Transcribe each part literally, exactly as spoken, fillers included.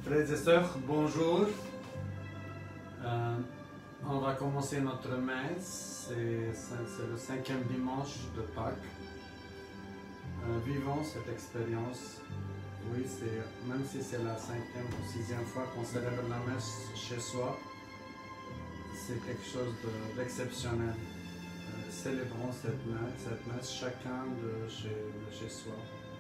Frères et sœurs, bonjour. Euh, on va commencer notre messe. C'est le cinquième dimanche de Pâques. Euh, vivons cette expérience. Oui, même si c'est la cinquième ou sixième fois qu'on célèbre la messe chez soi, c'est quelque chose d'exceptionnel. De, euh, célébrons cette messe, cette messe chacun de chez, de chez soi.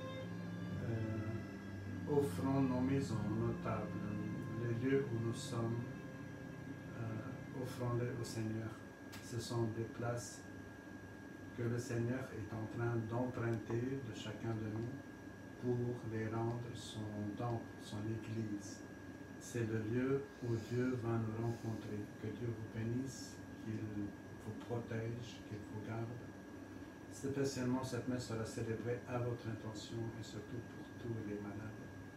Euh, offrons nos maisons, nos tables, les lieux où nous sommes, euh, offrons-les au Seigneur. Ce sont des places que le Seigneur est en train d'emprunter de chacun de nous pour les rendre son temple, son église. C'est le lieu où Dieu va nous rencontrer. Que Dieu vous bénisse, qu'il vous protège, qu'il vous garde. Spécialement, cette messe sera célébrée à votre intention et surtout pour tous les malades.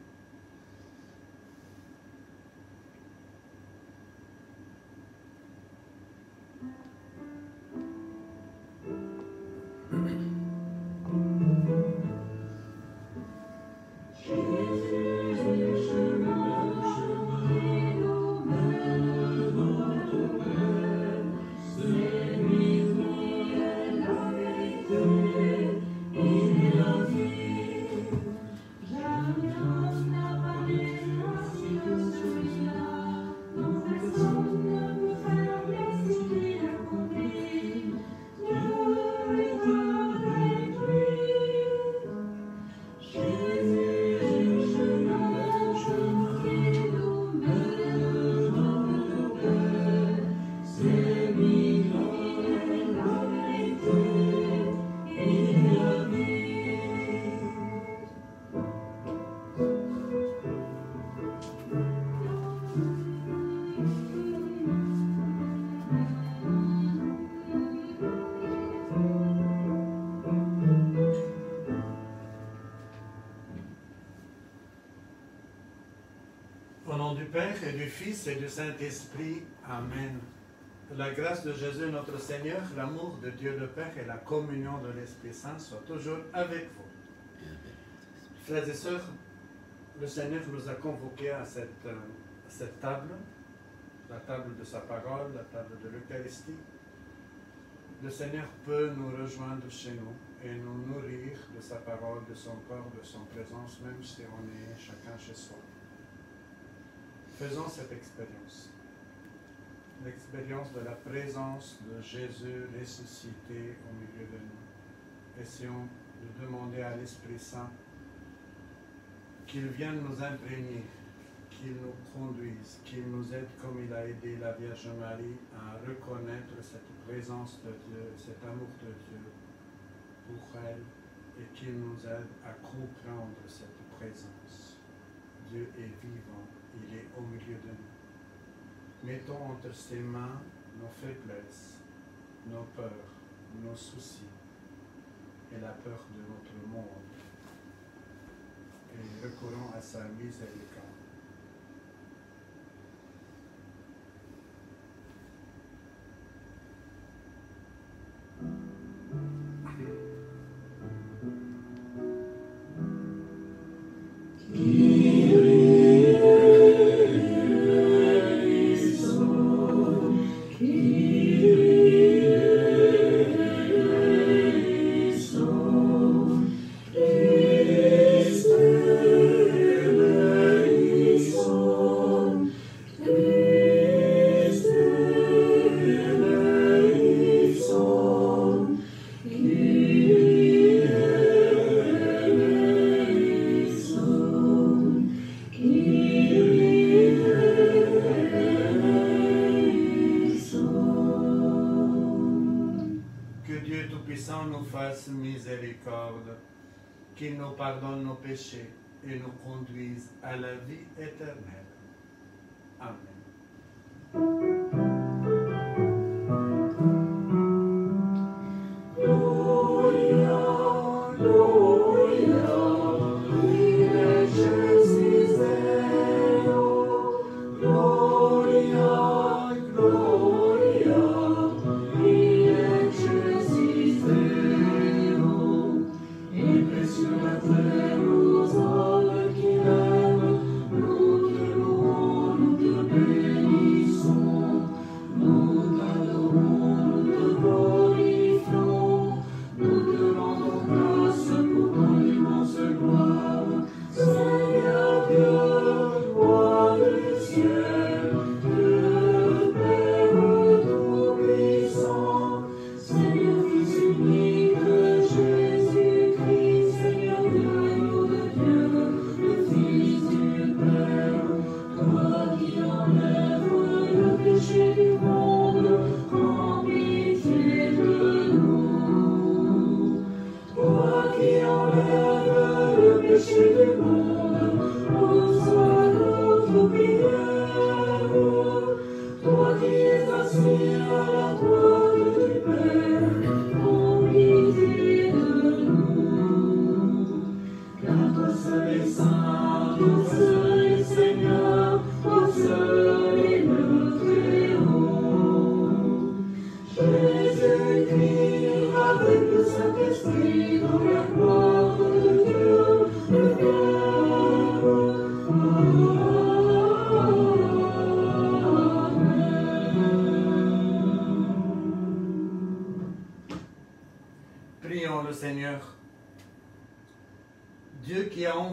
Et du Fils et du Saint-Esprit. Amen. La grâce de Jésus notre Seigneur, l'amour de Dieu le Père et la communion de l'Esprit Saint soient toujours avec vous. Frères et sœurs, le Seigneur nous a convoqués à cette, à cette table, la table de sa parole, la table de l'Eucharistie. Le Seigneur peut nous rejoindre chez nous et nous nourrir de sa parole, de son corps, de son présence, même si on est chacun chez soi. Faisons cette expérience, l'expérience de la présence de Jésus ressuscité au milieu de nous. Essayons de demander à l'Esprit Saint qu'il vienne nous imprégner, qu'il nous conduise, qu'il nous aide comme il a aidé la Vierge Marie à reconnaître cette présence de Dieu, cet amour de Dieu pour elle, et qu'il nous aide à comprendre cette présence. Dieu est vivant. Il est au milieu de nous. Mettons entre ses mains nos faiblesses, nos peurs, nos soucis et la peur de notre monde. Et recourons à sa miséricorde. Qu'il nous pardonne nos péchés et nous conduise à la vie éternelle. Amen. Sur la terre aux hommes qui l'aiment, nous te louons.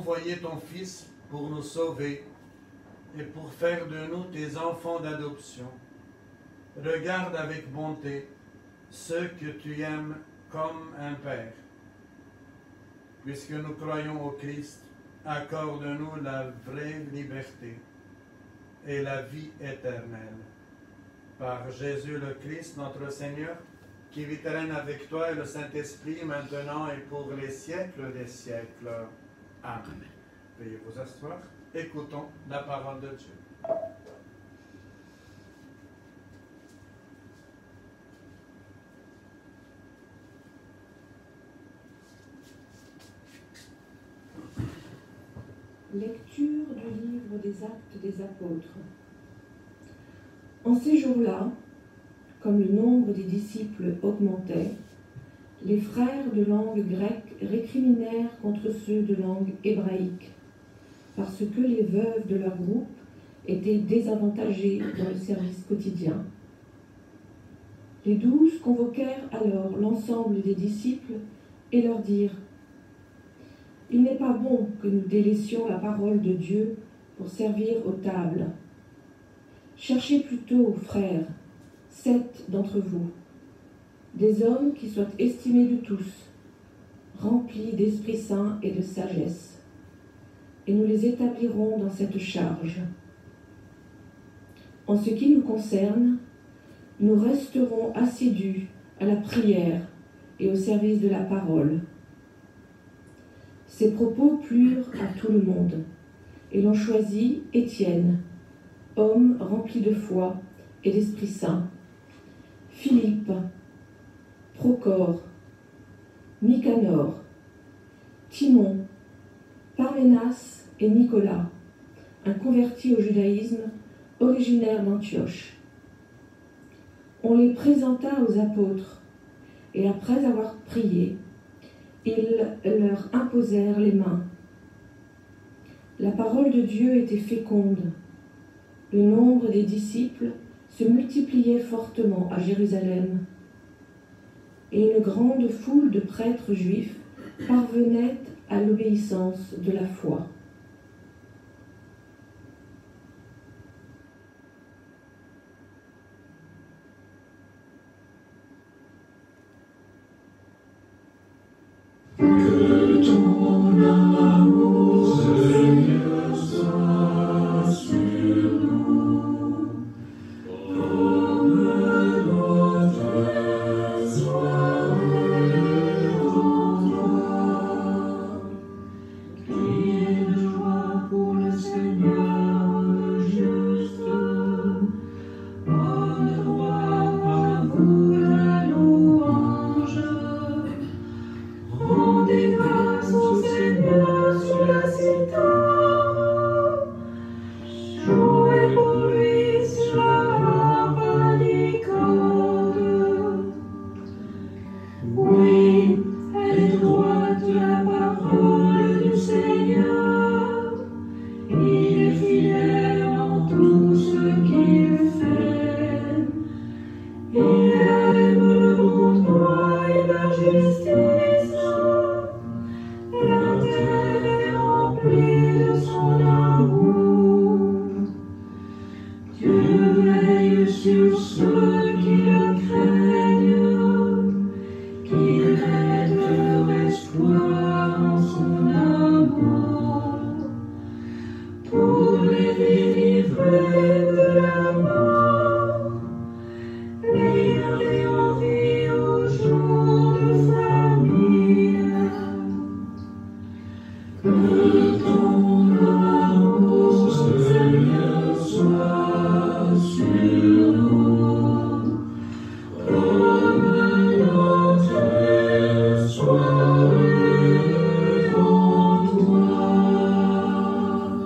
envoyé ton Fils pour nous sauver et pour faire de nous tes enfants d'adoption. Regarde avec bonté ceux que tu aimes comme un Père. Puisque nous croyons au Christ, accorde-nous la vraie liberté et la vie éternelle. Par Jésus le Christ, notre Seigneur, qui vit et règne avec toi et le Saint-Esprit, maintenant et pour les siècles des siècles. Amen. Veuillez vous asseoir. Écoutons la parole de Dieu. Lecture du livre des Actes des Apôtres. En ces jours-là, comme le nombre des disciples augmentait, les frères de langue grecque récriminèrent contre ceux de langue hébraïque, parce que les veuves de leur groupe étaient désavantagées dans le service quotidien. Les douze convoquèrent alors l'ensemble des disciples et leur dirent: « Il n'est pas bon que nous délaissions la parole de Dieu pour servir aux tables. Cherchez plutôt, frères, sept d'entre vous, des hommes qui soient estimés de tous, remplis d'Esprit Saint et de sagesse, et nous les établirons dans cette charge. En ce qui nous concerne, nous resterons assidus à la prière et au service de la parole. » Ces propos plurent à tout le monde, et l'on choisit Étienne, homme rempli de foi et d'Esprit Saint, Philippe, Procor, Nicanor, Timon, Parménas et Nicolas, un converti au judaïsme originaire d'Antioche. On les présenta aux apôtres, et après avoir prié, ils leur imposèrent les mains. La parole de Dieu était féconde. Le nombre des disciples se multipliait fortement à Jérusalem, et une grande foule de prêtres juifs parvenait à l'obéissance de la foi. Que ton amour, Seigneur, soit sur nous, comme notre soirée en toi. Criez de joie pour le Seigneur le juste, bonne roi, à vous la louange. Rendez grâce au Seigneur sur la cithare, jouez pour lui sur la harpe à dix cordes. Oui, elle est droite la parole du Seigneur, il est fidèle en tout ce qu'il fait. Il aime le bon droit et la justice. La terre est remplie de son amour. Dieu veille sur ceux qui le craignent, qui mettent leur espoir en son amour, pour les délivrer de la mort, les garder en vie au jour de famine. Que ton amour, Seigneur, soit sur nous, comme notre soirée en toi.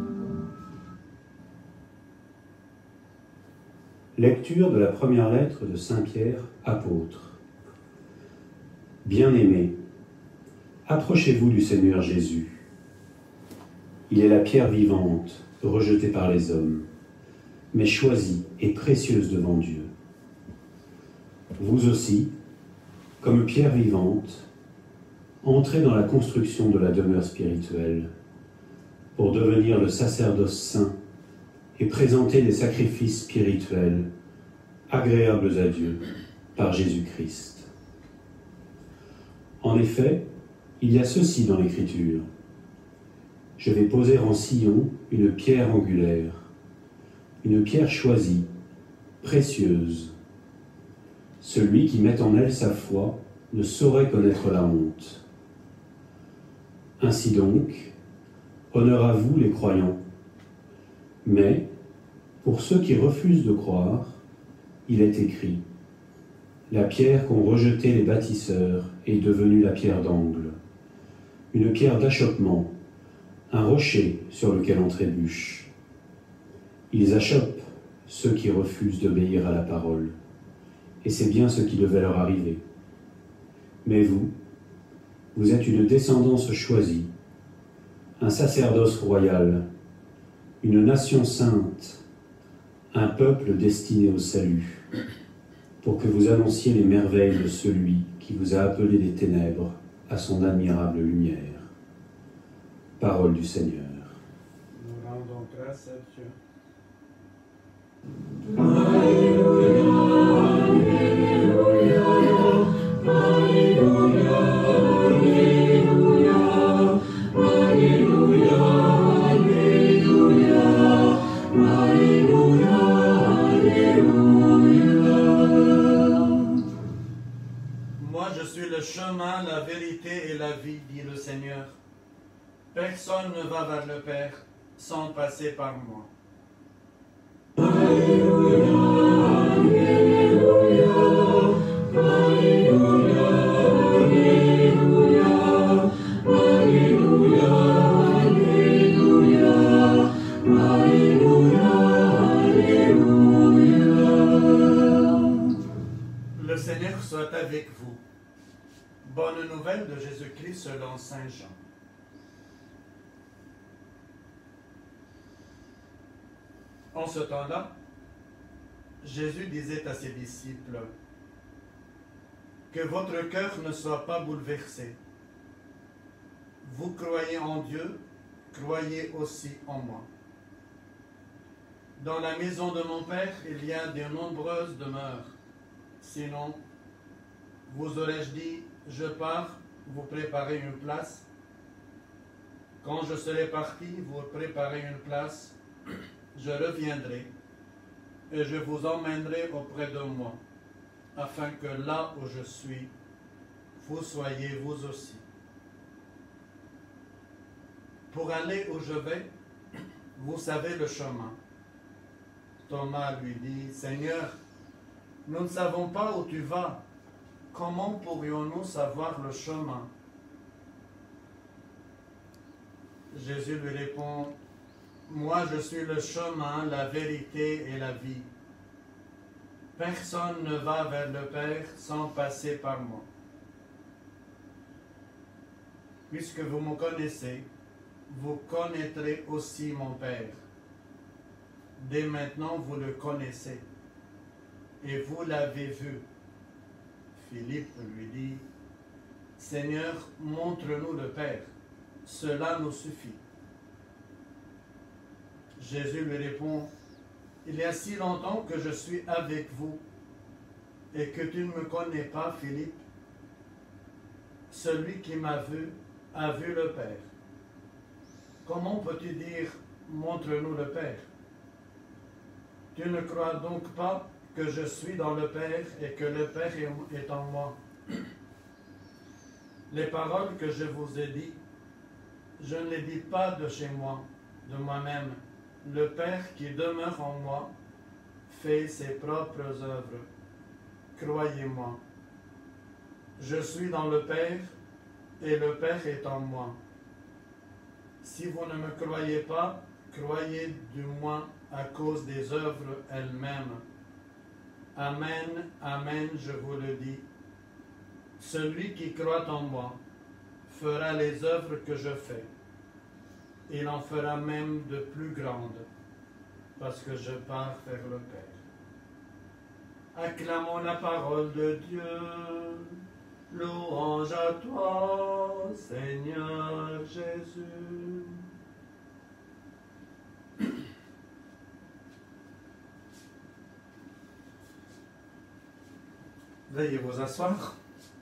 Lecture de la première lettre de Saint Pierre, apôtre. Bien-aimés, approchez-vous du Seigneur Jésus. Il est la pierre vivante, rejetée par les hommes, mais choisie et précieuse devant Dieu. Vous aussi, comme pierre vivante, entrez dans la construction de la demeure spirituelle, pour devenir le sacerdoce saint et présenter des sacrifices spirituels agréables à Dieu par Jésus-Christ. En effet, il y a ceci dans l'Écriture. Je vais poser en Sion une pierre angulaire, une pierre choisie, précieuse. Celui qui met en elle sa foi ne saurait connaître la honte. Ainsi donc, honneur à vous les croyants. Mais, pour ceux qui refusent de croire, il est écrit « La pierre qu'ont rejetée les bâtisseurs est devenue la pierre d'angle, une pierre d'achoppement, un rocher sur lequel on trébuche. Ils achoppent ceux qui refusent d'obéir à la parole, et c'est bien ce qui devait leur arriver. Mais vous, vous êtes une descendance choisie, un sacerdoce royal, une nation sainte, un peuple destiné au salut, pour que vous annonciez les merveilles de celui qui vous a appelé des ténèbres à son admirable lumière. Parole du Seigneur. Nous rendons grâce à Dieu. Alléluia, Alléluia, Alléluia, Alléluia, Alléluia, Alléluia, Alléluia. Moi, je suis le chemin, la vérité et la vie, dit le Seigneur. Personne ne va vers le Père sans passer par moi. Alléluia, Alléluia, Alléluia, Alléluia, Alléluia, Alléluia, Alléluia. Le Seigneur soit avec vous. Bonne nouvelle de Jésus-Christ selon saint Jean. En ce temps-là, Jésus disait à ses disciples, « Que votre cœur ne soit pas bouleversé. Vous croyez en Dieu, croyez aussi en moi. Dans la maison de mon Père, il y a de nombreuses demeures. Sinon, vous aurais-je dit, je pars, vous préparez une place. Quand je serai parti, vous préparez une place. Je reviendrai et je vous emmènerai auprès de moi, afin que là où je suis, vous soyez vous aussi. Pour aller où je vais, vous savez le chemin. » Thomas lui dit, « Seigneur, nous ne savons pas où tu vas. Comment pourrions-nous savoir le chemin ?» Jésus lui répond, « Moi, je suis le chemin, la vérité et la vie. Personne ne va vers le Père sans passer par moi. Puisque vous me connaissez, vous connaîtrez aussi mon Père. Dès maintenant, vous le connaissez, et vous l'avez vu. » Philippe lui dit, « Seigneur, montre-nous le Père, cela nous suffit. » Jésus lui répond, « Il y a si longtemps que je suis avec vous et que tu ne me connais pas, Philippe. Celui qui m'a vu a vu le Père. Comment peux-tu dire, montre-nous le Père? Tu ne crois donc pas que je suis dans le Père et que le Père est en moi? Les paroles que je vous ai dites, je ne les dis pas de chez moi, de moi-même. Le Père qui demeure en moi fait ses propres œuvres. Croyez-moi. Je suis dans le Père et le Père est en moi. Si vous ne me croyez pas, croyez du moins à cause des œuvres elles-mêmes. Amen, amen, je vous le dis. Celui qui croit en moi fera les œuvres que je fais. Il en fera même de plus grandes, parce que je pars vers le Père. Acclamons la parole de Dieu. Louange à toi, Seigneur Jésus. Veuillez vous asseoir.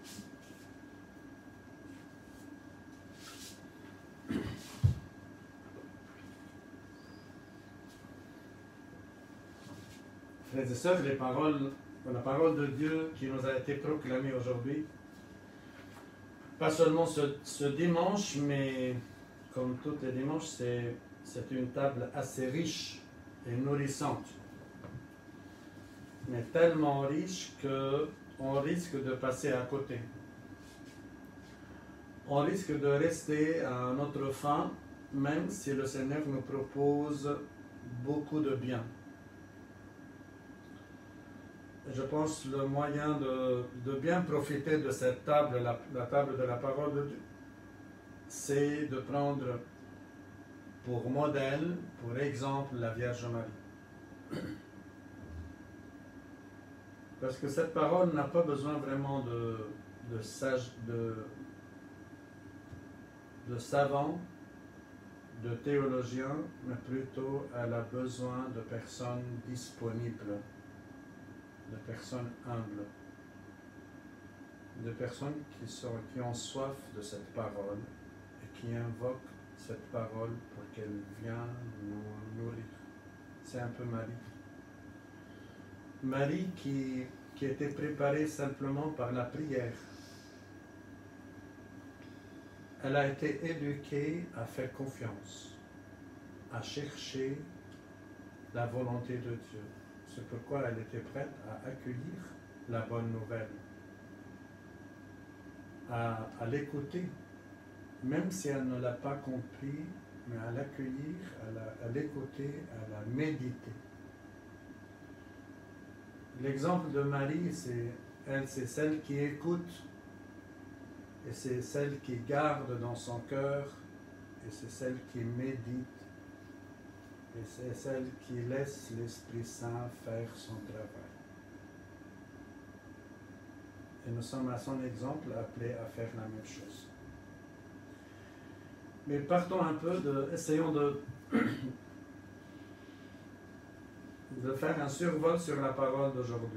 Frères et sœurs, les paroles, la parole de Dieu qui nous a été proclamée aujourd'hui, pas seulement ce, ce dimanche, mais comme tous les dimanches, c'est, c'est une table assez riche et nourrissante. Mais tellement riche qu'on risque de passer à côté. On risque de rester à notre faim, même si le Seigneur nous propose beaucoup de bien. Je pense le moyen de, de bien profiter de cette table, la, la table de la parole de Dieu, c'est de prendre pour modèle, pour exemple, la Vierge Marie. Parce que cette parole n'a pas besoin vraiment de, de, sage, de, de savants, de théologiens, mais plutôt elle a besoin de personnes disponibles, de personnes humbles, de personnes qui, sont, qui ont soif de cette parole et qui invoquent cette parole pour qu'elle vienne nous nourrir. C'est un peu Marie. Marie qui, qui était préparée simplement par la prière. Elle a été éduquée à faire confiance, à chercher la volonté de Dieu. C'est pourquoi elle était prête à accueillir la bonne nouvelle, à, à l'écouter, même si elle ne l'a pas compris, mais à l'accueillir, à, à l'écouter, à la méditer. L'exemple de Marie, c'est elle, c'est celle qui écoute, et c'est celle qui garde dans son cœur, et c'est celle qui médite. Et c'est celle qui laisse l'Esprit Saint faire son travail. Et nous sommes à son exemple appelés à faire la même chose. Mais partons un peu de, essayons de, de faire un survol sur la parole d'aujourd'hui.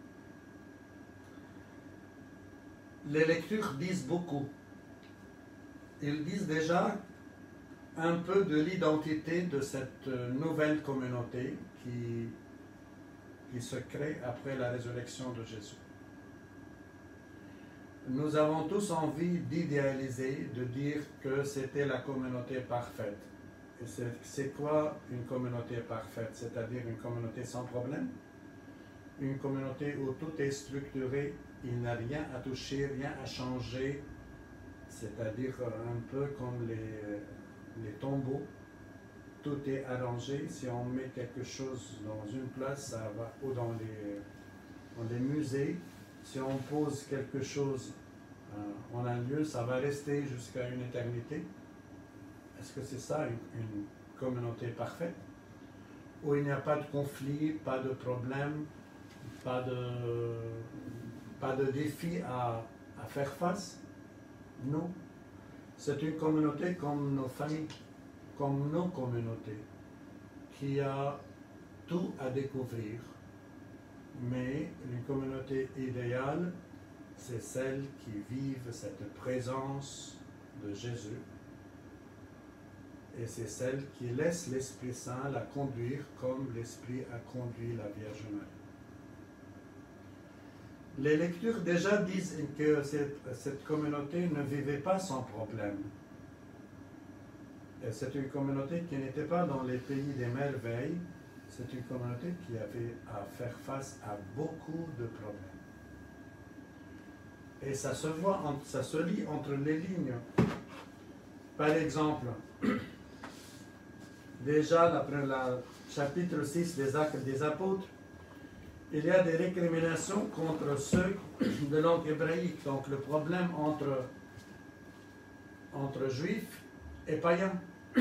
Les lectures disent beaucoup. Ils disent déjà un peu de l'identité de cette nouvelle communauté qui, qui se crée après la résurrection de Jésus. Nous avons tous envie d'idéaliser, de dire que c'était la communauté parfaite. Et c'est, c'est quoi une communauté parfaite? C'est-à-dire une communauté sans problème? Une communauté où tout est structuré, il n'y a rien à toucher, rien à changer, c'est-à-dire un peu comme les... les tombeaux, tout est arrangé. Si on met quelque chose dans une place, ça va, ou dans les, dans les musées, si on pose quelque chose euh, en un lieu, ça va rester jusqu'à une éternité. Est-ce que c'est ça une, une communauté parfaite? Où il n'y a pas de conflit, pas de problème, pas de, pas de défi à, à faire face? Non. C'est une communauté comme nos familles, comme nos communautés, qui a tout à découvrir. Mais une communauté idéale, c'est celle qui vive cette présence de Jésus. Et c'est celle qui laisse l'Esprit Saint la conduire comme l'Esprit a conduit la Vierge Marie. Les lectures déjà disent que cette, cette communauté ne vivait pas sans problème. Et c'est une communauté qui n'était pas dans les pays des merveilles, c'est une communauté qui avait à faire face à beaucoup de problèmes. Et ça se voit, ça se lit entre les lignes. Par exemple, déjà après le chapitre six des Actes des Apôtres, il y a des récriminations contre ceux de langue hébraïque. Donc le problème entre, entre juifs et païens,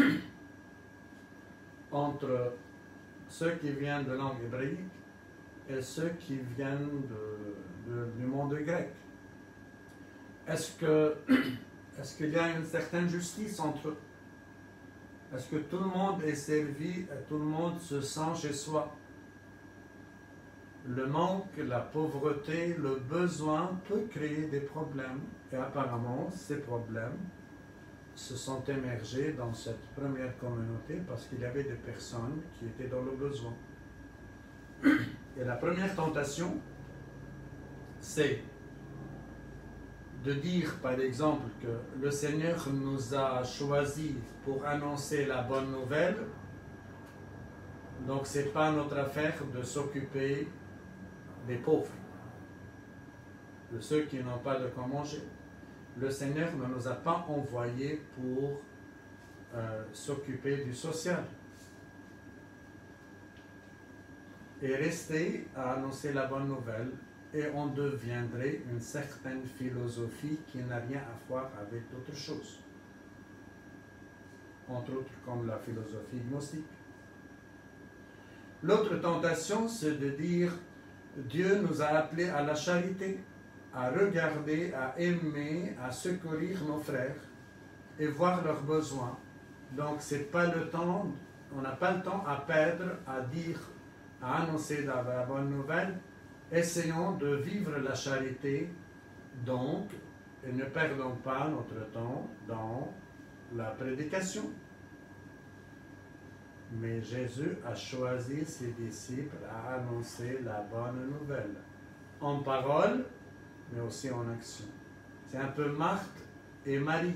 entre ceux qui viennent de langue hébraïque et ceux qui viennent de, de, du monde grec. Est-ce que, est-ce qu'il y a une certaine justice entre eux? Est-ce que tout le monde est servi et tout le monde se sent chez soi? le manque, la pauvreté, le besoin peut créer des problèmes. Et apparemment, ces problèmes se sont émergés dans cette première communauté parce qu'il y avait des personnes qui étaient dans le besoin. Et la première tentation, c'est de dire, par exemple, que le Seigneur nous a choisis pour annoncer la bonne nouvelle. Donc, ce n'est pas notre affaire de s'occuper des pauvres, de ceux qui n'ont pas de quoi manger. Le Seigneur ne nous a pas envoyés pour euh, s'occuper du social. Et rester à annoncer la bonne nouvelle, et on deviendrait une certaine philosophie qui n'a rien à voir avec d'autres choses. Entre autres, comme la philosophie gnostique. L'autre tentation, c'est de dire Dieu nous a appelés à la charité, à regarder, à aimer, à secourir nos frères et voir leurs besoins. Donc, c'est pas le temps, on n'a pas le temps à perdre, à dire, à annoncer la, la bonne nouvelle. Essayons de vivre la charité, donc, et ne perdons pas notre temps dans la prédication. Mais Jésus a choisi ses disciples à annoncer la bonne nouvelle, en parole, mais aussi en action. C'est un peu Marthe et Marie.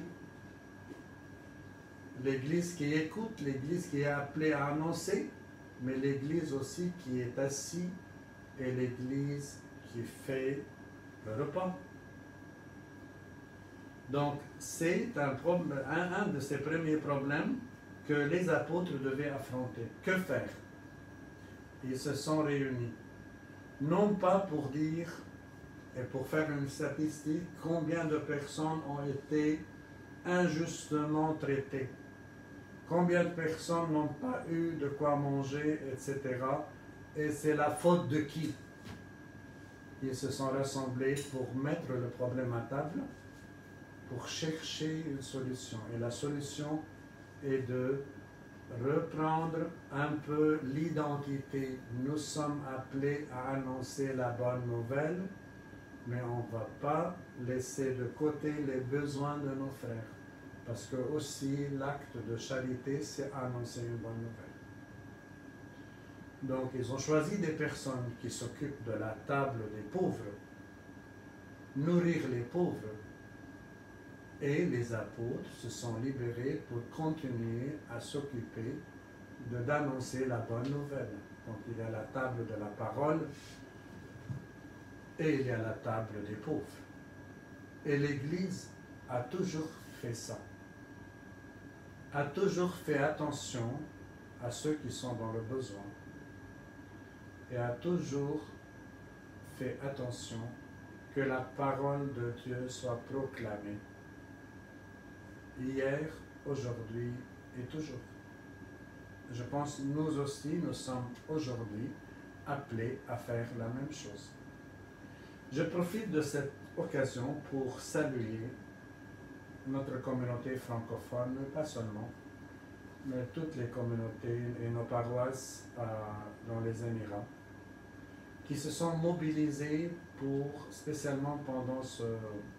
L'Église qui écoute, l'Église qui est appelée à annoncer, mais l'Église aussi qui est assise et l'Église qui fait le repas. Donc, c'est un, un, un de ces premiers problèmes que les apôtres devaient affronter. Que faire? Ils se sont réunis. Non pas pour dire, et pour faire une statistique, combien de personnes ont été injustement traitées, combien de personnes n'ont pas eu de quoi manger, et cetera. Et c'est la faute de qui? Ils se sont rassemblés pour mettre le problème à table, pour chercher une solution. Et la solution est de reprendre un peu l'identité. Nous sommes appelés à annoncer la bonne nouvelle, mais on ne va pas laisser de côté les besoins de nos frères. Parce que aussi l'acte de charité, c'est annoncer une bonne nouvelle. Donc, ils ont choisi des personnes qui s'occupent de la table des pauvres, nourrir les pauvres. Et les apôtres se sont libérés pour continuer à s'occuper de d'annoncer la bonne nouvelle. Donc, il y a la table de la parole et il y a la table des pauvres. Et l'Église a toujours fait ça. A toujours fait attention à ceux qui sont dans le besoin. Et a toujours fait attention que la parole de Dieu soit proclamée. Hier, aujourd'hui et toujours. Je pense que nous aussi, nous sommes aujourd'hui appelés à faire la même chose. Je profite de cette occasion pour saluer notre communauté francophone, mais pas seulement, mais toutes les communautés et nos paroisses euh, dans les Émirats, qui se sont mobilisées pour, spécialement pendant ce, euh,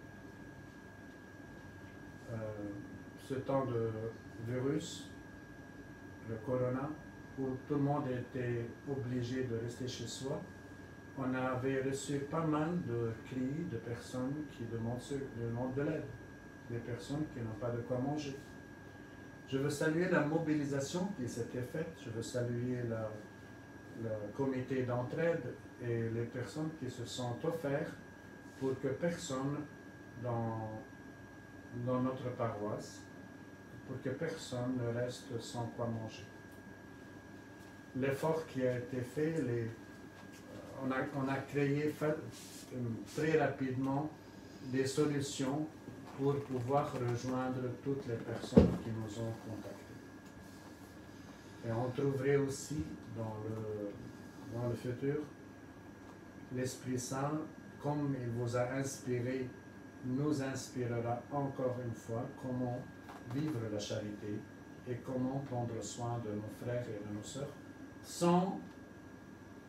ce temps de virus, le corona, où tout le monde était obligé de rester chez soi. On avait reçu pas mal de cris de personnes qui demandent, demandent de l'aide, des personnes qui n'ont pas de quoi manger. Je veux saluer la mobilisation qui s'était faite, je veux saluer la, le comité d'entraide et les personnes qui se sont offertes pour que personne dans, dans notre paroisse, pour que personne ne reste sans quoi manger. L'effort qui a été fait, les, on, a, on a créé fait, très rapidement des solutions pour pouvoir rejoindre toutes les personnes qui nous ont contactés. Et on trouverait aussi dans le, dans le futur l'Esprit Saint, comme il vous a inspiré, nous inspirera encore une fois comment vivre la charité et comment prendre soin de nos frères et de nos sœurs sans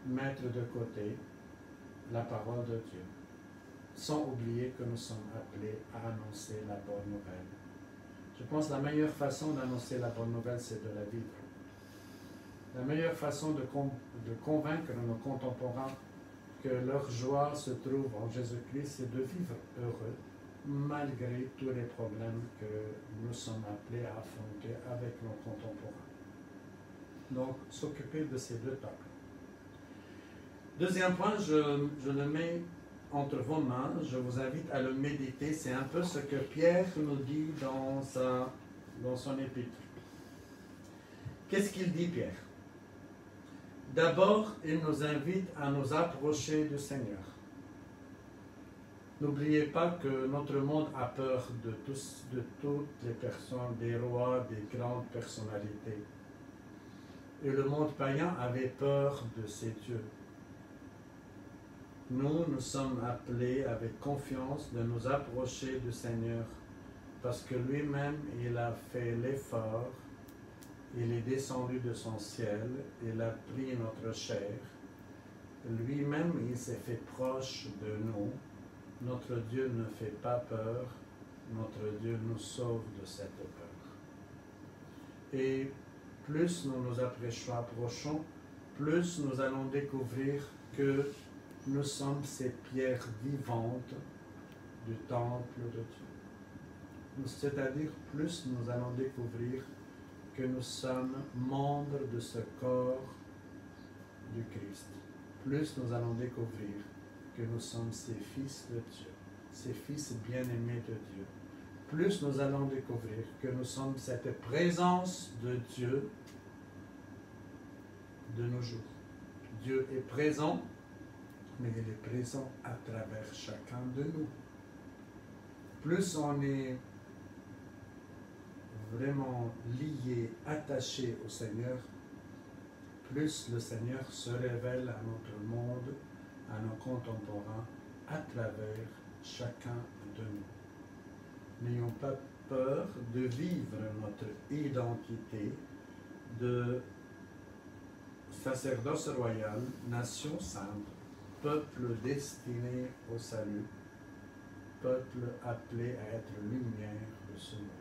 mettre de côté la parole de Dieu, sans oublier que nous sommes appelés à annoncer la bonne nouvelle. Je pense que la meilleure façon d'annoncer la bonne nouvelle, c'est de la vivre. La meilleure façon de, con de convaincre nos contemporains que leur joie se trouve en Jésus-Christ, c'est de vivre heureux, malgré tous les problèmes que nous sommes appelés à affronter avec nos contemporains. Donc, s'occuper de ces deux peuples. Deuxième point, je, je le mets entre vos mains, je vous invite à le méditer. C'est un peu ce que Pierre nous dit dans, sa, dans son épître. Qu'est-ce qu'il dit, Pierre? D'abord, il nous invite à nous approcher du Seigneur. N'oubliez pas que notre monde a peur de, tous, de toutes les personnes, des rois, des grandes personnalités. Et le monde païen avait peur de ces dieux. Nous, nous sommes appelés avec confiance de nous approcher du Seigneur parce que lui-même, il a fait l'effort, il est descendu de son ciel, il a pris notre chair. Lui-même, il s'est fait proche de nous. Notre Dieu ne fait pas peur, notre Dieu nous sauve de cette peur. Et plus nous nous approchons, plus nous allons découvrir que nous sommes ces pierres vivantes du temple de Dieu. C'est-à-dire, plus nous allons découvrir que nous sommes membres de ce corps du Christ. Plus nous allons découvrir que nous sommes ces fils de Dieu, ces fils bien-aimés de Dieu. Plus nous allons découvrir que nous sommes cette présence de Dieu de nos jours. Dieu est présent, mais il est présent à travers chacun de nous. Plus on est vraiment lié, attaché au Seigneur, plus le Seigneur se révèle à notre monde, à nos contemporains, à travers chacun de nous. N'ayons pas peur de vivre notre identité de sacerdoce royal, nation sainte, peuple destiné au salut, peuple appelé à être lumière de ce monde.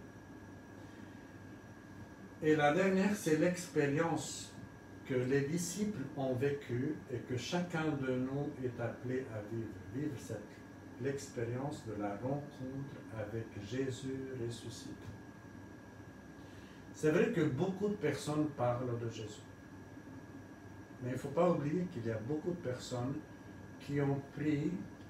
Et la dernière, c'est l'expérience que les disciples ont vécue et que chacun de nous est appelé à vivre. Vivre cette, l'expérience de la rencontre avec Jésus ressuscité. C'est vrai que beaucoup de personnes parlent de Jésus. Mais il ne faut pas oublier qu'il y a beaucoup de personnes qui ont pris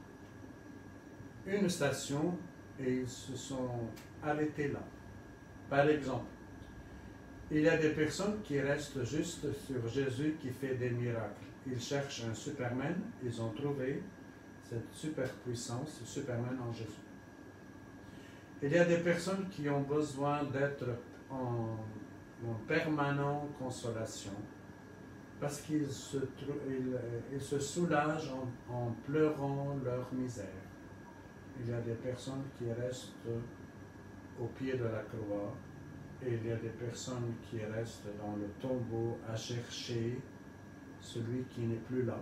une station et ils se sont arrêtés là. Par exemple, il y a des personnes qui restent juste sur Jésus qui fait des miracles. Ils cherchent un Superman, ils ont trouvé cette superpuissance, ce Superman en Jésus. Il y a des personnes qui ont besoin d'être en, en permanente consolation parce qu'ils se, ils, ils se soulagent en, en pleurant leur misère. Il y a des personnes qui restent au pied de la croix. Et il y a des personnes qui restent dans le tombeau à chercher celui qui n'est plus là.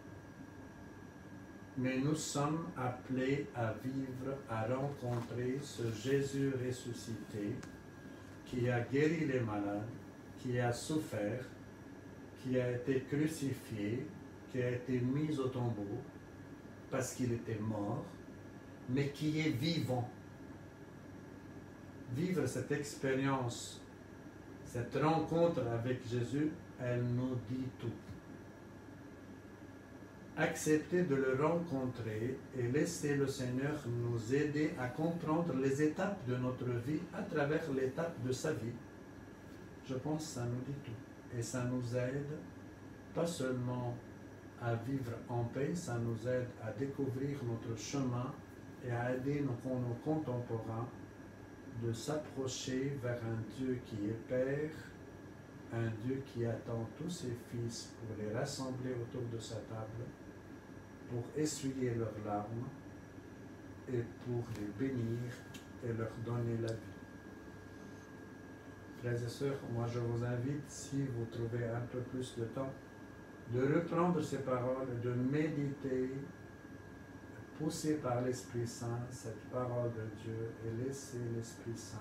Mais nous sommes appelés à vivre, à rencontrer ce Jésus ressuscité qui a guéri les malades, qui a souffert, qui a été crucifié, qui a été mis au tombeau parce qu'il était mort, mais qui est vivant. Vivre cette expérience, cette rencontre avec Jésus, elle nous dit tout. Accepter de le rencontrer et laisser le Seigneur nous aider à comprendre les étapes de notre vie à travers l'étape de sa vie. Je pense que ça nous dit tout. Et ça nous aide pas seulement à vivre en paix, ça nous aide à découvrir notre chemin et à aider nos, nos contemporains de s'approcher vers un Dieu qui est Père, un Dieu qui attend tous ses fils pour les rassembler autour de sa table, pour essuyer leurs larmes et pour les bénir et leur donner la vie. Frères et sœurs, moi je vous invite, si vous trouvez un peu plus de temps, de reprendre ces paroles, de méditer, poussé par l'Esprit Saint, cette parole de Dieu, et laisser l'Esprit Saint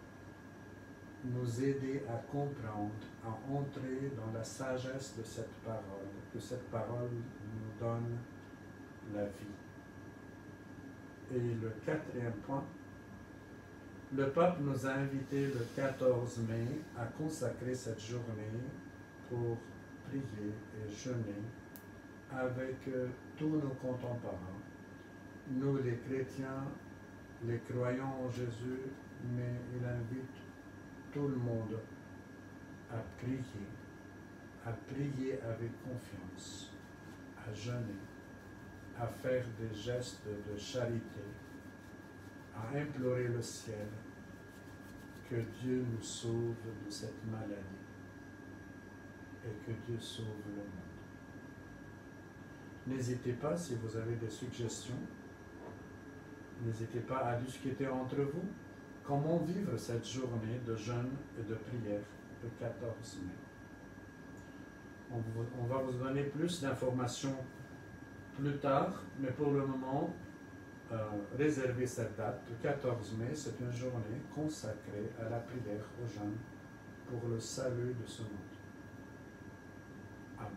nous aider à comprendre, à entrer dans la sagesse de cette parole, que cette parole nous donne la vie. Et le quatrième point, le pape nous a invités le quatorze mai à consacrer cette journée pour prier et jeûner avec euh, tous nos contemporains, nous les chrétiens, les croyants en Jésus, mais il invite tout le monde à prier, à prier avec confiance, à jeûner, à faire des gestes de charité, à implorer le ciel que Dieu nous sauve de cette maladie et que Dieu sauve le monde. N'hésitez pas, si vous avez des suggestions, n'hésitez pas à discuter entre vous comment vivre cette journée de jeûne et de prière le quatorze mai. On, vous, on va vous donner plus d'informations plus tard, mais pour le moment, euh, réservez cette date. Le quatorze mai, c'est une journée consacrée à la prière aux jeunes pour le salut de ce monde. Amen.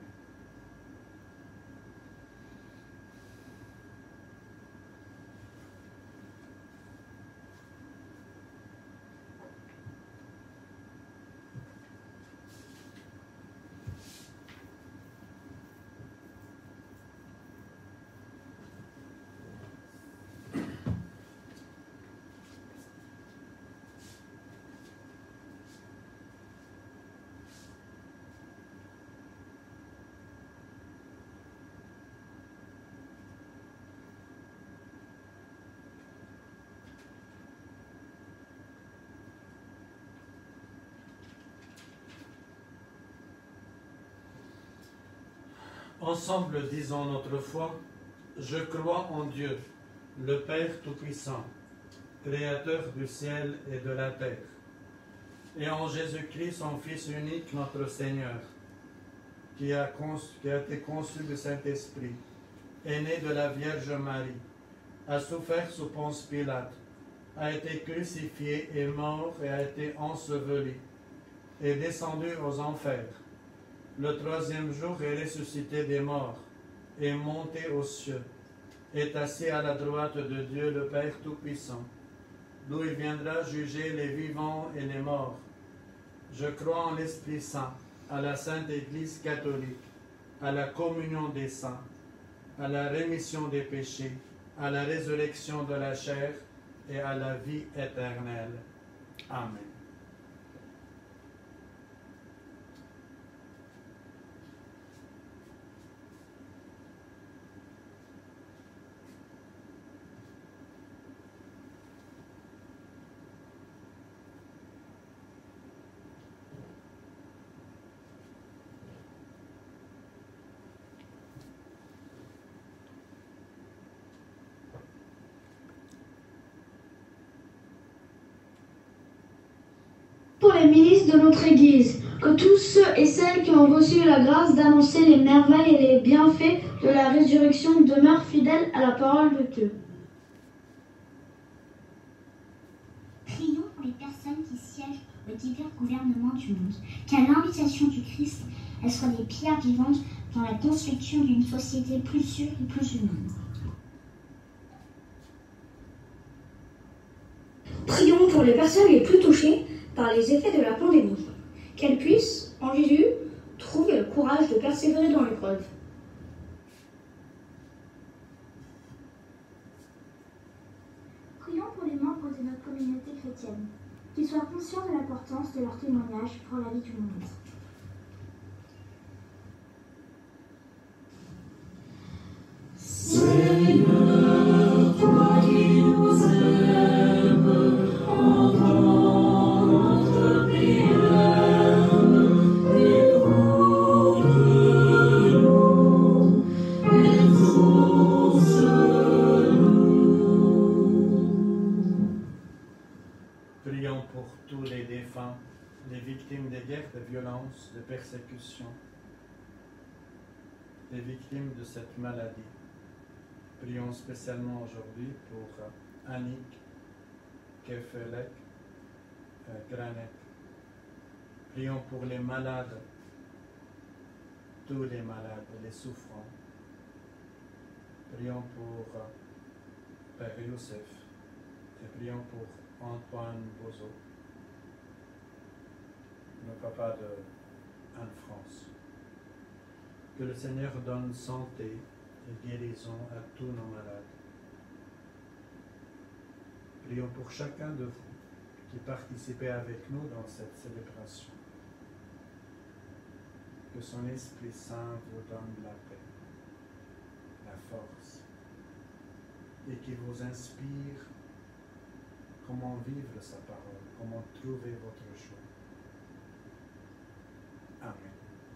Ensemble, disons notre foi, je crois en Dieu, le Père Tout-Puissant, Créateur du ciel et de la terre, et en Jésus-Christ, son Fils unique, notre Seigneur, qui a, conçu, qui a été conçu du Saint-Esprit, est né de la Vierge Marie, a souffert sous Ponce Pilate, a été crucifié et mort et a été enseveli, est descendu aux enfers. Le troisième jour est ressuscité des morts, est monté aux cieux, est assis à la droite de Dieu le Père Tout-Puissant, d'où il viendra juger les vivants et les morts. Je crois en l'Esprit Saint, à la Sainte Église catholique, à la communion des saints, à la rémission des péchés, à la résurrection de la chair et à la vie éternelle. Amen. Pour les ministres de notre Église, que tous ceux et celles qui ont reçu la grâce d'annoncer les merveilles et les bienfaits de la résurrection demeurent fidèles à la parole de Dieu. Prions pour les personnes qui siègent aux divers gouvernements du monde, qu'à l'invitation du Christ, elles soient des pierres vivantes dans la construction d'une société plus sûre et plus humaine. Prions pour les personnes les plus touchées par les effets de la pandémie, qu'elles puissent, en Jésus, trouver le courage de persévérer dans l'épreuve. Prions pour les membres de notre communauté chrétienne, qu'ils soient conscients de l'importance de leur témoignage pour la vie du monde. Seigneur, toi qui nous aimes, entends notre prière, écoute-nous, exauce-nous. Prions pour tous les défunts, les victimes des guerres, de violences, de persécutions. des victimes de cette maladie. Prions spécialement aujourd'hui pour euh, Annick, Kefelec, euh, Granek. Prions pour les malades, tous les malades, les souffrants. Prions pour euh, Père Youssef et prions pour Antoine Bozo, le papa de Anne-France. Que le Seigneur donne santé et guérison à tous nos malades. Prions pour chacun de vous qui participez avec nous dans cette célébration. Que son Esprit Saint vous donne la paix, la force, et qu'il vous inspire comment vivre sa parole, comment trouver votre choix. Amen.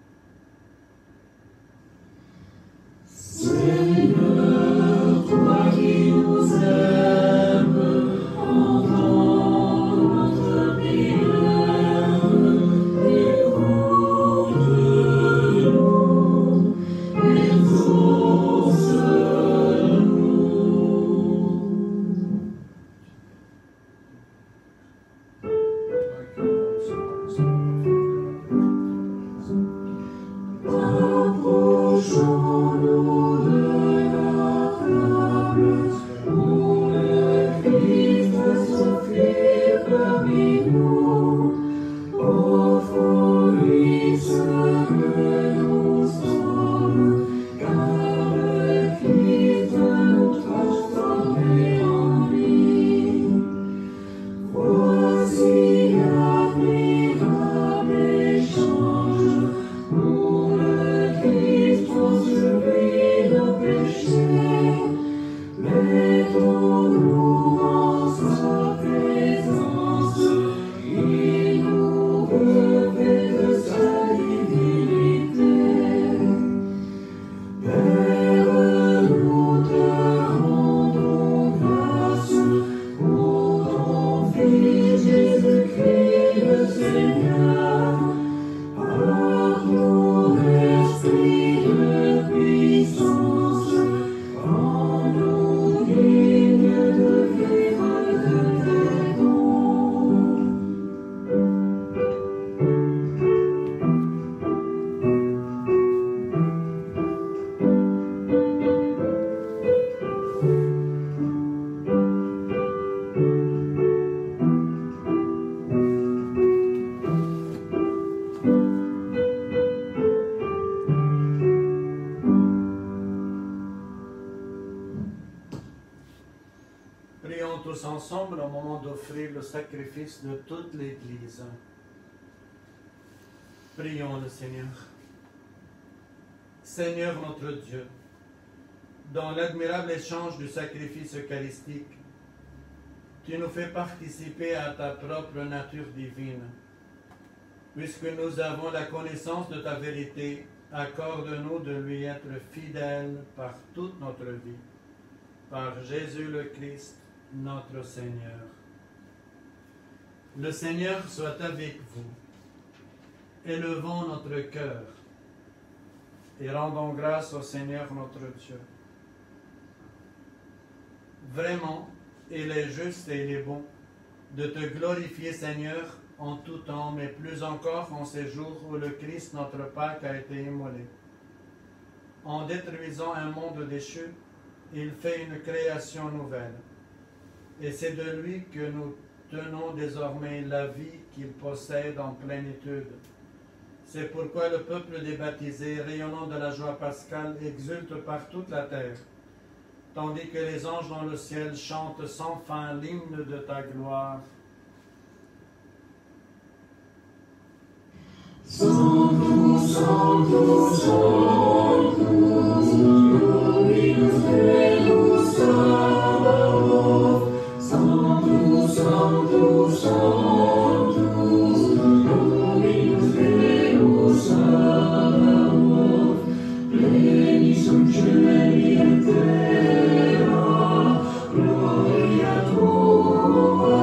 Seigneur, toi qui nous aimes, entends notre prière, écoute-nous, exauce-nous. Approchons-nous de la table où le Christ a souffert parmi nous. Offrons-lui ce que nous sommes, car le Christ nous transforme en lui. Voici l'admirable échange où le Christ prend sur lui nos péchés. Mettons-nous en sa présence, il nous revêt de sa divinité. Père, nous te rendons grâce pour ton Fils Jésus-Christ le Seigneur, par ton esprit de puissance, rends-nous dignes de vivre de tes dons. Prions tous ensemble au moment d'offrir le sacrifice de toute l'Église. Prions le Seigneur. Seigneur notre Dieu, dans l'admirable échange du sacrifice eucharistique, tu nous fais participer à ta propre nature divine. Puisque nous avons la connaissance de ta vérité, accorde-nous de lui être fidèles par toute notre vie. Par Jésus le Christ, notre Seigneur. Le Seigneur soit avec vous. Élevons notre cœur et rendons grâce au Seigneur notre Dieu. Vraiment, il est juste et il est bon de te glorifier, Seigneur, en tout temps, mais plus encore en ces jours où le Christ, notre Pâque, a été immolé. En détruisant un monde déchu, il fait une création nouvelle. Et c'est de lui que nous tenons désormais la vie qu'il possède en plénitude. C'est pourquoi le peuple des baptisés, rayonnant de la joie pascale, exulte par toute la terre, tandis que les anges dans le ciel chantent sans fin l'hymne de ta gloire. Sanctus, Sanctus, Sanctus, Dominus Deus Sabaoth. Sanctus, Sanctus, Sanctus, Dominus Deus Sabaoth. Pleni sunt cieli et terra, gloria tua.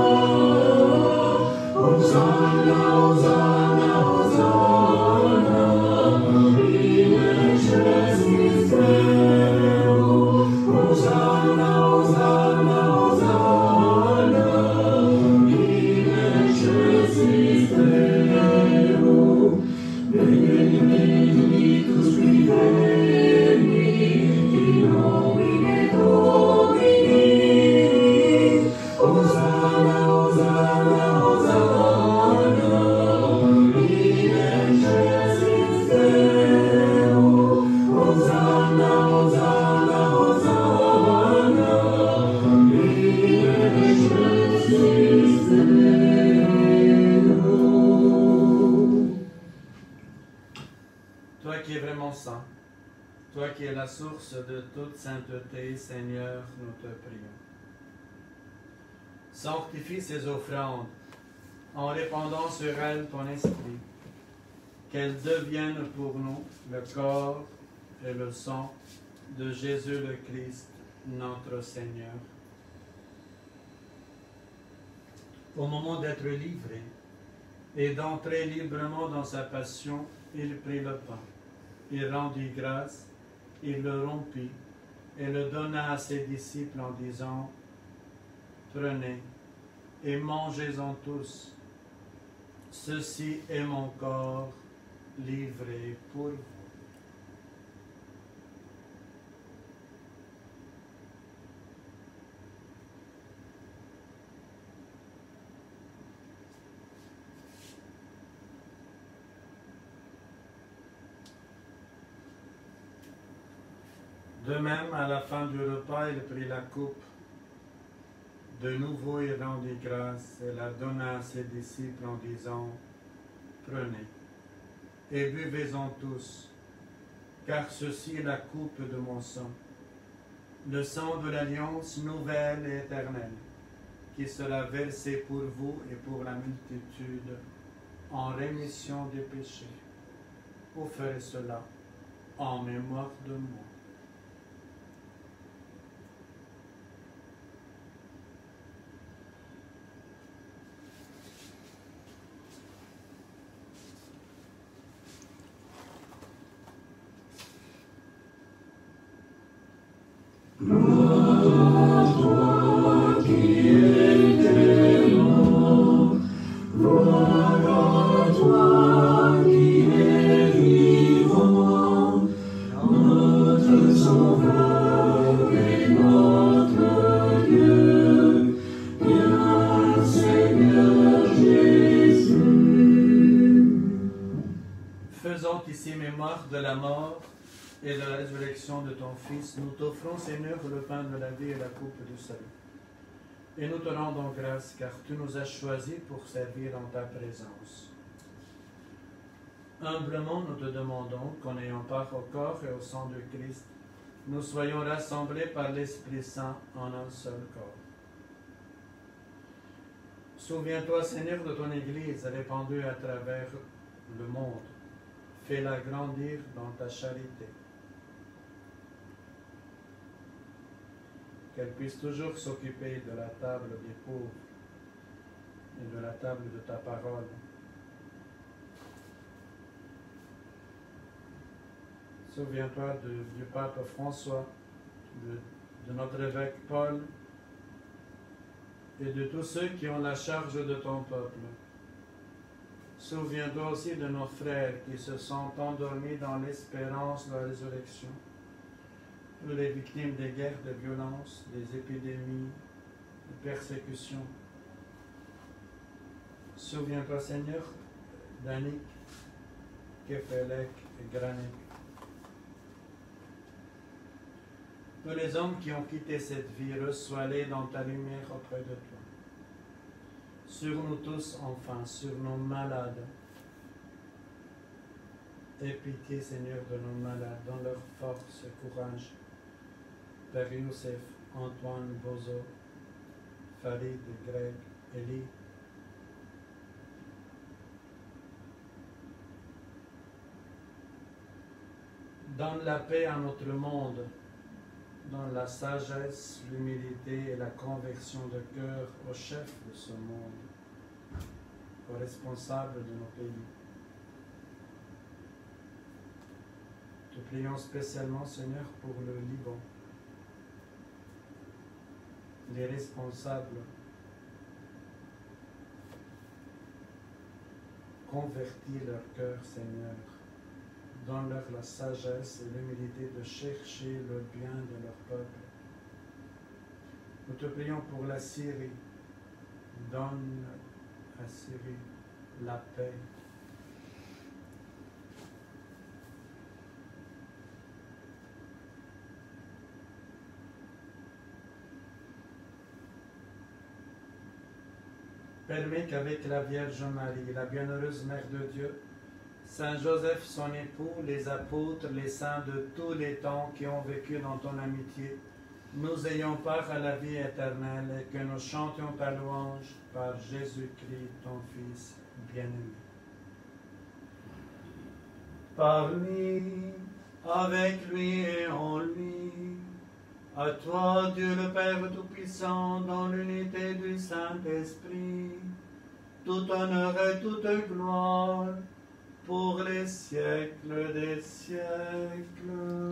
Hosanna, Hosanna, Hosanna, in sacrement saint, toi qui es la source de toute sainteté, Seigneur, nous te prions. Sanctifie ces offrandes en répandant sur elles ton esprit, qu'elles deviennent pour nous le corps et le sang de Jésus le Christ, notre Seigneur. Au moment d'être livré et d'entrer librement dans sa passion, il prit le pain, il rendit grâce, il le rompit et le donna à ses disciples en disant, « Prenez et mangez-en tous, ceci est mon corps livré pour vous. » De même, à la fin du repas, il prit la coupe. De nouveau, il rendit grâce et la donna à ses disciples en disant, « Prenez et buvez-en tous, car ceci est la coupe de mon sang, le sang de l'alliance nouvelle et éternelle, qui sera versé pour vous et pour la multitude en rémission des péchés. Vous ferez cela en mémoire de moi. » Gloire à toi qui es mort, gloire à toi qui es vivant, notre Sauveur et notre Dieu, bien Seigneur Jésus. Faisant ici mémoire de la mort et de la résurrection de ton Fils, nous t'offrons, Seigneur, le pain de la vie et la coupe du salut. Et nous te rendons grâce, car tu nous as choisis pour servir en ta présence. Humblement, nous te demandons qu'en ayant part au corps et au sang de Christ, nous soyons rassemblés par l'Esprit Saint en un seul corps. Souviens-toi, Seigneur, de ton Église répandue à travers le monde. Fais-la grandir dans ta charité. Qu'elle puisse toujours s'occuper de la table des pauvres et de la table de ta parole. Souviens-toi du pape François, de, de notre évêque Paul et de tous ceux qui ont la charge de ton peuple. Souviens-toi aussi de nos frères qui se sont endormis dans l'espérance de la résurrection, pour les victimes des guerres, de violences, des épidémies, des persécutions. Souviens-toi, Seigneur, d'Annick, Kefelec et Granik. Tous les hommes qui ont quitté cette vie, reçois-les dans ta lumière auprès de toi. Sur nous tous, enfin, sur nos malades. Aie pitié, Seigneur, de nos malades, dans leur force et courage. Père Youssef, Antoine, Bozo, Farid, Greg, Elie. Donne la paix à notre monde, dans la sagesse, l'humilité et la conversion de cœur au chef de ce monde, aux responsables de nos pays. Te prions spécialement, Seigneur, pour le Liban, les responsables. Convertis leur cœur, Seigneur. Donne-leur la sagesse et l'humilité de chercher le bien de leur peuple. Nous te prions pour la Syrie. Donne à Syrie la paix. Permets qu'avec la Vierge Marie, la bienheureuse Mère de Dieu, Saint Joseph, son époux, les apôtres, les saints de tous les temps qui ont vécu dans ton amitié, nous ayons part à la vie éternelle et que nous chantions ta louange par Jésus-Christ, ton Fils bien-aimé. Par lui, avec lui et en lui, à toi, Dieu le Père Tout-Puissant, dans l'unité du Saint-Esprit, tout honneur et toute gloire, pour les siècles des siècles.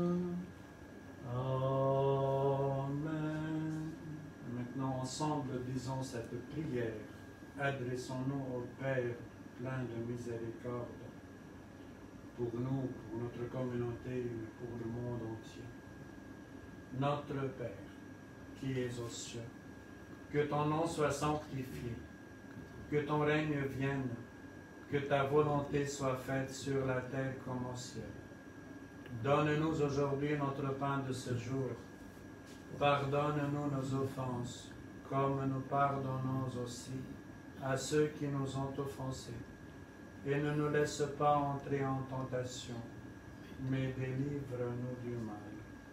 Amen. Maintenant, ensemble, disons cette prière. Adressons-nous au Père plein de miséricorde, pour nous, pour notre communauté et pour le monde entier. Notre Père, qui es aux cieux, que ton nom soit sanctifié, que ton règne vienne, que ta volonté soit faite sur la terre comme au ciel. Donne-nous aujourd'hui notre pain de ce jour. Pardonne-nous nos offenses, comme nous pardonnons aussi à ceux qui nous ont offensés. Et ne nous laisse pas entrer en tentation, mais délivre-nous du mal.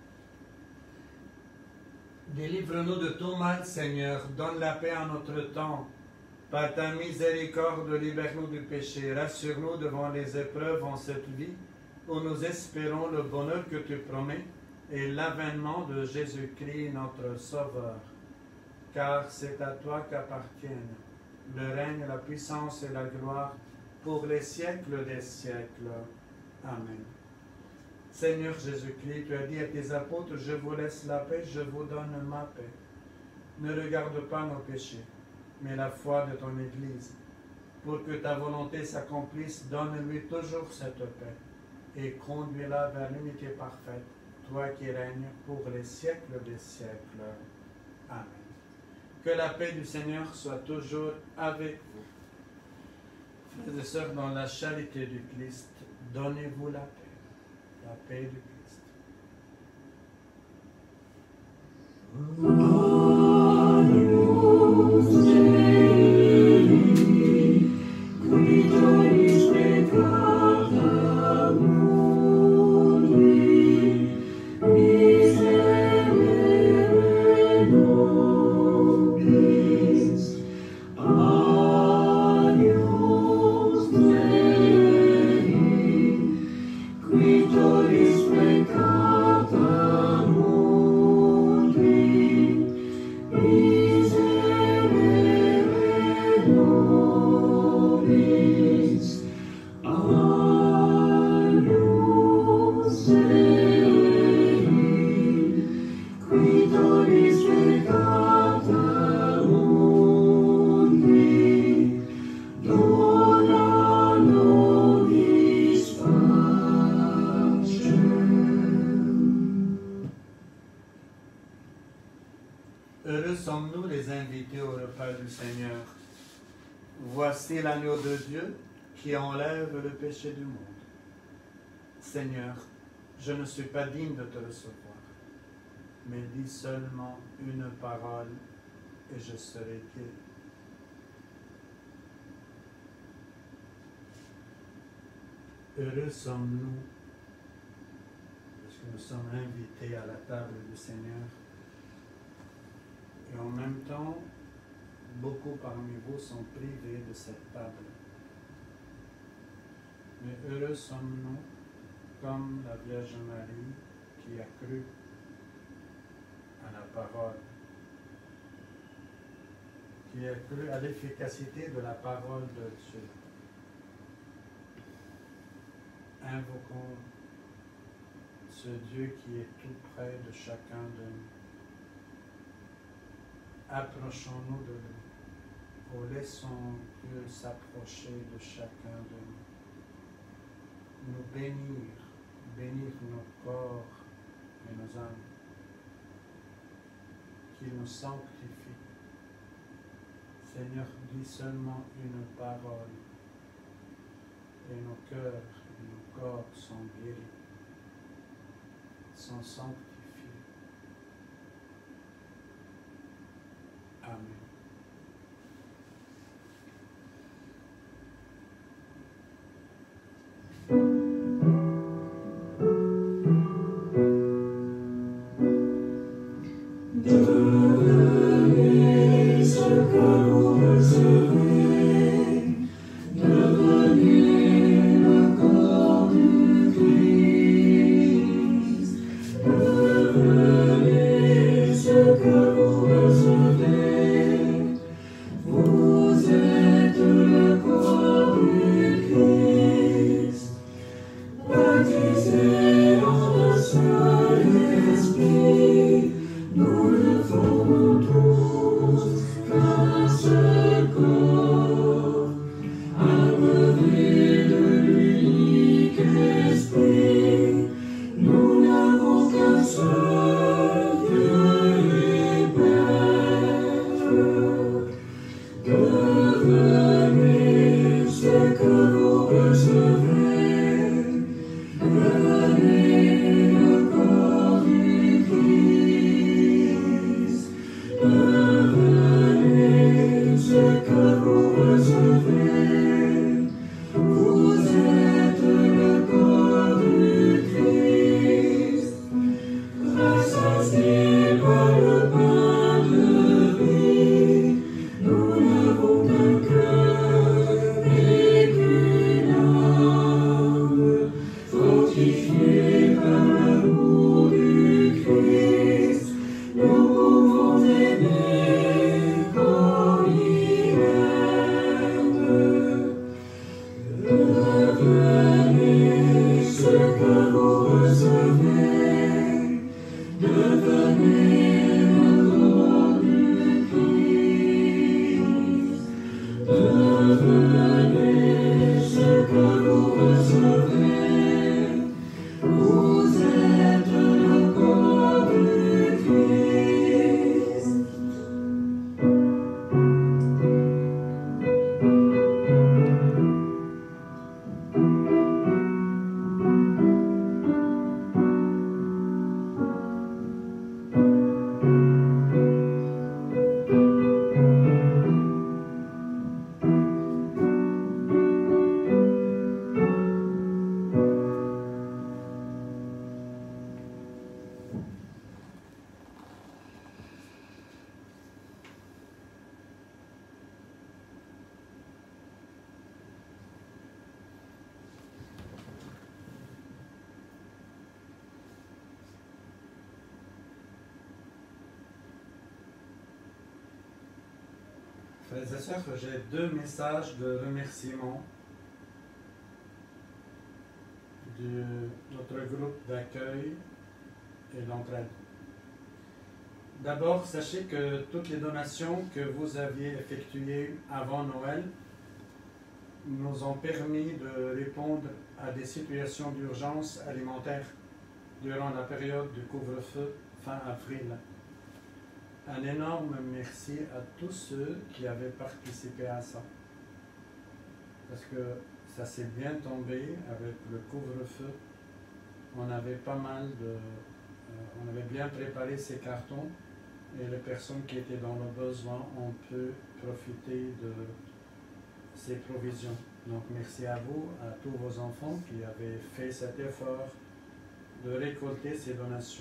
Délivre-nous de tout mal, Seigneur. Donne la paix à notre temps. Par ta miséricorde, libère-nous du péché. Rassure-nous devant les épreuves en cette vie, où nous espérons le bonheur que tu promets et l'avènement de Jésus-Christ, notre Sauveur. Car c'est à toi qu'appartiennent le règne, la puissance et la gloire pour les siècles des siècles. Amen. Seigneur Jésus-Christ, tu as dit à tes apôtres, je vous laisse la paix, je vous donne ma paix. Ne regarde pas nos péchés, mais la foi de ton Église. Pour que ta volonté s'accomplisse, donne-lui toujours cette paix et conduis-la vers l'unité parfaite, toi qui règnes pour les siècles des siècles. Amen. Que la paix du Seigneur soit toujours avec vous. Frères et sœurs, dans la charité du Christ, donnez-vous la paix. La paix du Christ. Heureux sommes-nous les invités au repas du Seigneur. Voici l'agneau de Dieu qui enlève le péché du monde. Seigneur, je ne suis pas digne de te recevoir, mais dis seulement une parole et je serai guéri. Heureux sommes-nous parce que nous sommes invités à la table du Seigneur. Et en même temps, beaucoup parmi vous sont privés de cette table. Mais heureux sommes-nous, comme la Vierge Marie qui a cru à la parole, qui a cru à l'efficacité de la parole de Dieu. Invoquons ce Dieu qui est tout près de chacun de nous. Approchons-nous de lui, ou laissons Dieu s'approcher de chacun de nous. Nous bénir, bénir nos corps et nos âmes, qu'il nous sanctifie. Seigneur, dis seulement une parole, et nos cœurs et nos corps sont guéris, sont sanctifiés. Amen. Frères et sœurs, j'ai deux messages de remerciement de notre groupe d'accueil et d'entraide. D'abord, sachez que toutes les donations que vous aviez effectuées avant Noël nous ont permis de répondre à des situations d'urgence alimentaire durant la période du couvre-feu fin avril. Un énorme merci à tous ceux qui avaient participé à ça. Parce que ça s'est bien tombé avec le couvre-feu. On avait pas mal de... Euh, on avait bien préparé ces cartons et les personnes qui étaient dans le besoin ont pu profiter de ces provisions. Donc merci à vous, à tous vos enfants qui avaient fait cet effort de récolter ces donations.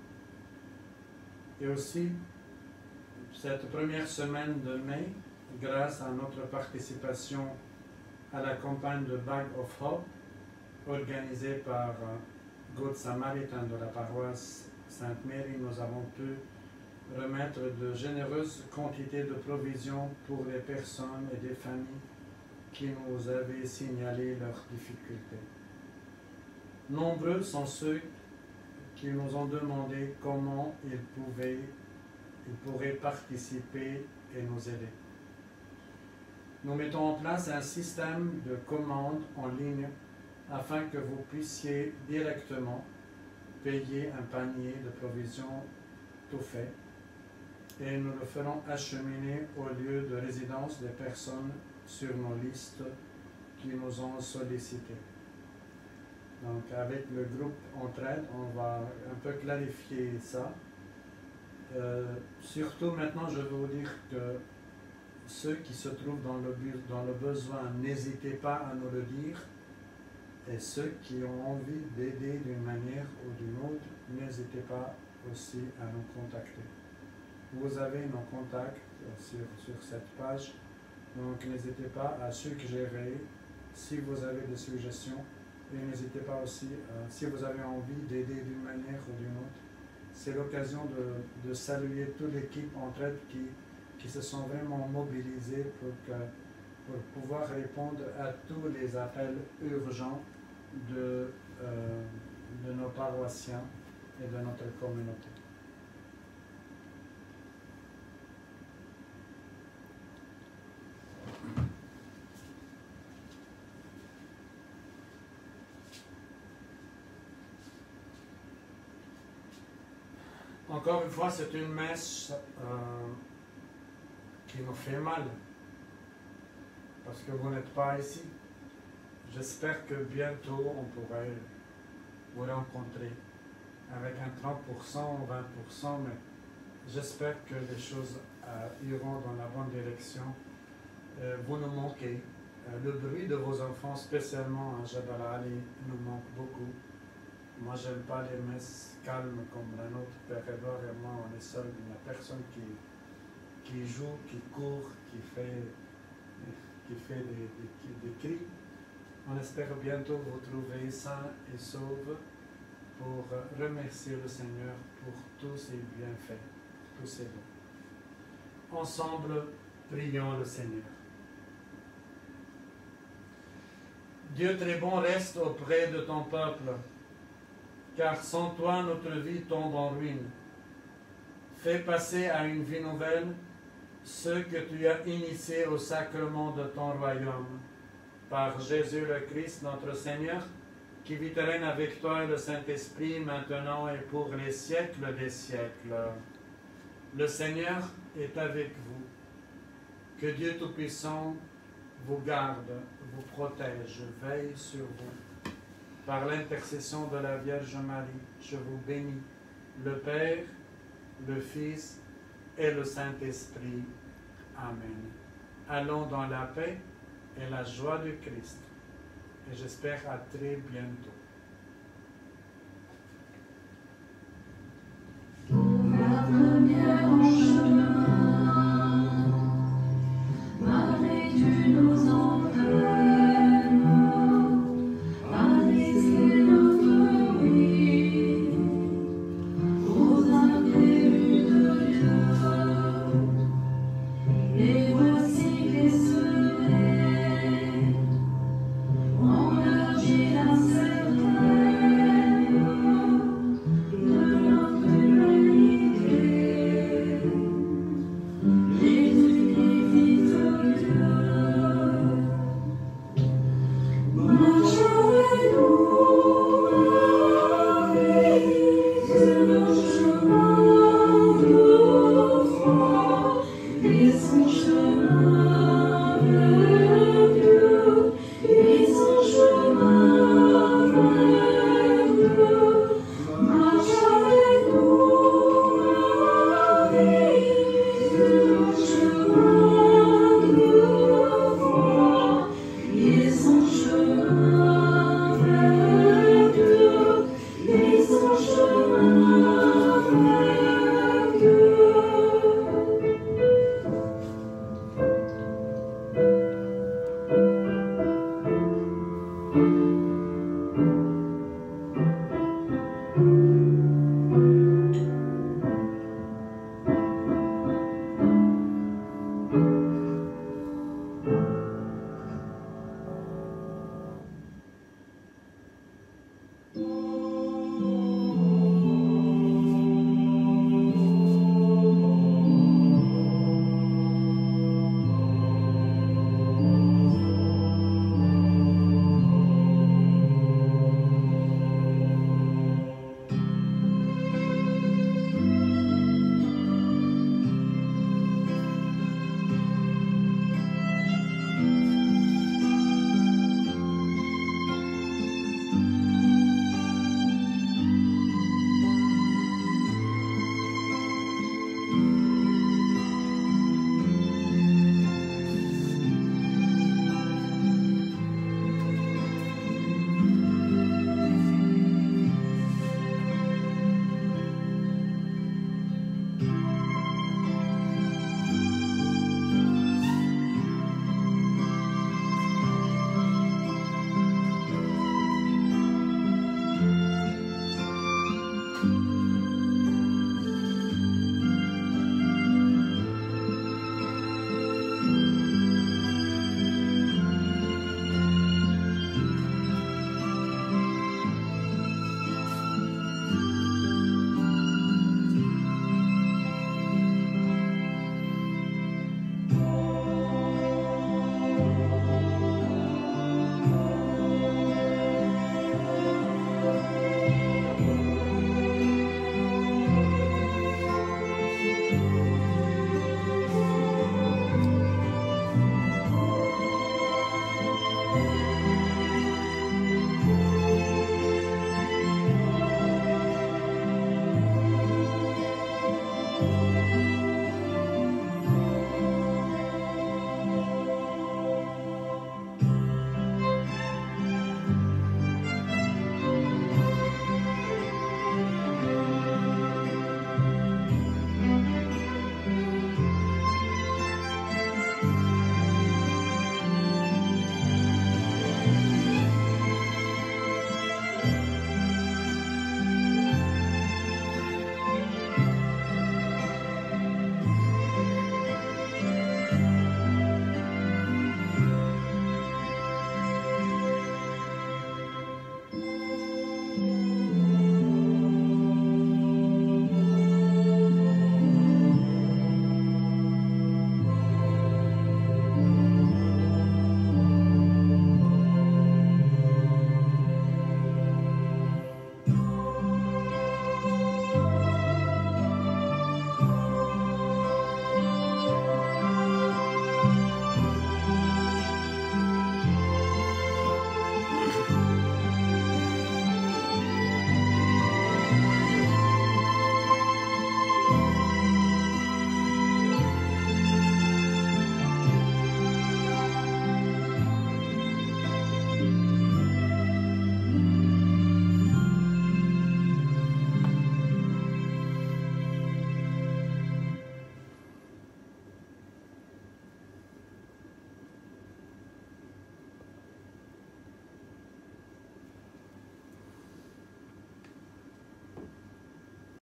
Et aussi, cette première semaine de mai, grâce à notre participation à la campagne de Bag of Hope, organisée par Good Samaritan de la paroisse Sainte-Marie, nous avons pu remettre de généreuses quantités de provisions pour les personnes et des familles qui nous avaient signalé leurs difficultés. Nombreux sont ceux qui nous ont demandé comment ils pouvaient, ils pourraient participer et nous aider. Nous mettons en place un système de commande en ligne afin que vous puissiez directement payer un panier de provisions tout fait et nous le ferons acheminer au lieu de résidence des personnes sur nos listes qui nous ont sollicité. Donc avec le groupe Entraide, on va un peu clarifier ça. Euh, surtout maintenant, je veux vous dire que ceux qui se trouvent dans le, dans le besoin, n'hésitez pas à nous le dire. Et ceux qui ont envie d'aider d'une manière ou d'une autre, n'hésitez pas aussi à nous contacter. Vous avez nos contacts sur, sur cette page, donc n'hésitez pas à suggérer si vous avez des suggestions et n'hésitez pas aussi, euh, si vous avez envie d'aider d'une manière ou d'une autre. C'est l'occasion de, de saluer toute l'équipe Entraide qui, qui se sont vraiment mobilisés pour, que, pour pouvoir répondre à tous les appels urgents de, euh, de nos paroissiens et de notre communauté. Encore une fois, c'est une messe euh, qui nous fait mal, parce que vous n'êtes pas ici. J'espère que bientôt on pourrait vous rencontrer avec un trente pour cent ou vingt pour cent, mais j'espère que les choses euh, iront dans la bonne direction. Euh, vous nous manquez. Euh, le bruit de vos enfants, spécialement à Jabal Ali, nous manque beaucoup. Moi, j'aime pas les messes calmes comme la nôtre. Père Edouard et moi, on est seuls. Il n'y a personne qui, qui joue, qui court, qui fait, qui fait des, des, des cris. On espère bientôt vous trouver sains et saufs pour remercier le Seigneur pour tous ses bienfaits, tous ses dons. Ensemble, prions le Seigneur. Dieu très bon, reste auprès de ton peuple, car sans toi, notre vie tombe en ruine. Fais passer à une vie nouvelle ceux que tu as initiés au sacrement de ton royaume. Par Jésus le Christ, notre Seigneur, qui vit et règne avec toi et le Saint-Esprit, maintenant et pour les siècles des siècles. Le Seigneur est avec vous. Que Dieu Tout-Puissant vous garde, vous protège, veille sur vous. Par l'intercession de la Vierge Marie, je vous bénis, le Père, le Fils et le Saint-Esprit. Amen. Allons dans la paix et la joie du Christ. Et j'espère à très bientôt.